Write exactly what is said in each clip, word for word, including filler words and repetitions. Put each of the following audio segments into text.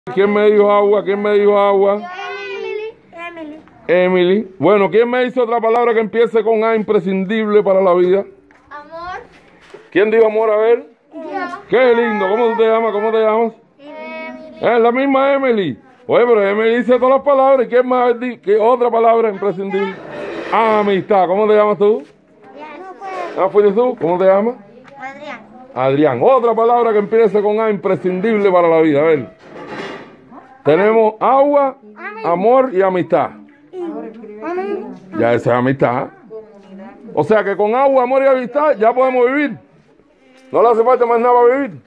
¿Quién me dijo agua? ¿Quién me dijo agua? Emily. Emily. Emily. Bueno, ¿quién me hizo otra palabra que empiece con A, imprescindible para la vida? Amor. ¿Quién dijo amor? A ver. Yo. Qué lindo. ¿Cómo tú te llamas? ¿Cómo te llamas? Emily. Es la misma Emily. Oye, pero Emily dice todas las palabras. ¿Y quién más? di- ¿Qué otra palabra imprescindible? Amistad. ¿Cómo te llamas tú? Ya no puedo. Ah, ¿fuiste tú? ¿Cómo te llamas? Adrián. Adrián. Otra palabra que empiece con A, imprescindible para la vida. A ver. Tenemos agua, amor y amistad. Ya esa es amistad. O sea que con agua, amor y amistad ya podemos vivir. No le hace falta más nada para vivir.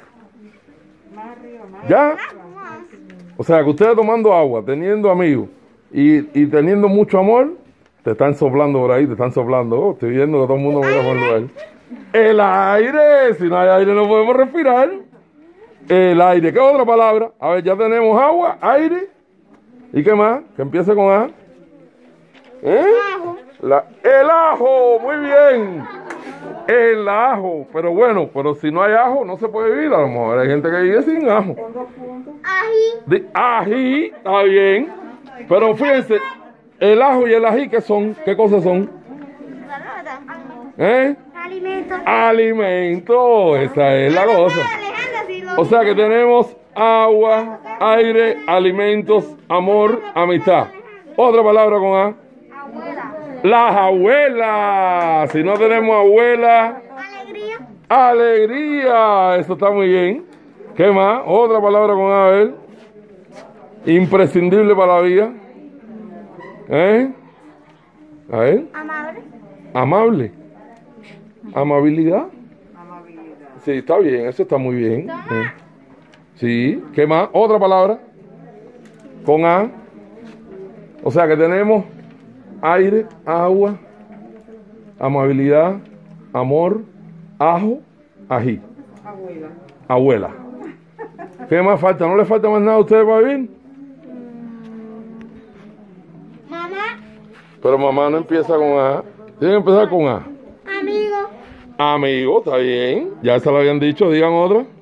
¿Ya? O sea que ustedes tomando agua, teniendo amigos y, y teniendo mucho amor, te están soplando por ahí, te están soplando. Oh, estoy viendo que todo el mundo mira por el lugar. El aire, si no hay aire no podemos respirar. El aire, ¿qué otra palabra? A ver, ya tenemos agua, aire. ¿Y qué más? Que empiece con A. ¿Eh? La, el ajo, muy bien. El ajo. Pero bueno, pero si no hay ajo, no se puede vivir. A lo mejor hay gente que vive sin ajo. Ají. De, ají, está bien. Pero fíjense, el ajo y el ají, ¿qué son? ¿Qué cosas son? ¿Eh? Alimento. Alimento, esa es la cosa. O sea que tenemos agua, aire, alimentos, amor, amistad. Otra palabra con A. Abuela. Las abuelas. Si no tenemos abuela, Alegría. alegría. Eso está muy bien. ¿Qué más? Otra palabra con A, a ver. Imprescindible para la vida. ¿Eh? A ver. Amable. Amable. Amabilidad. Sí, está bien, eso está muy bien. Sí. Sí, ¿qué más? Otra palabra. Con A. O sea que tenemos aire, agua, amabilidad, amor, ajo, ají. Abuela. Abuela. ¿Qué más falta? ¿No le falta más nada a ustedes para vivir? Mamá. Pero mamá no empieza con A. Tiene que empezar con A. Amigo. Amigo, está bien. Ya se lo habían dicho, digan otra.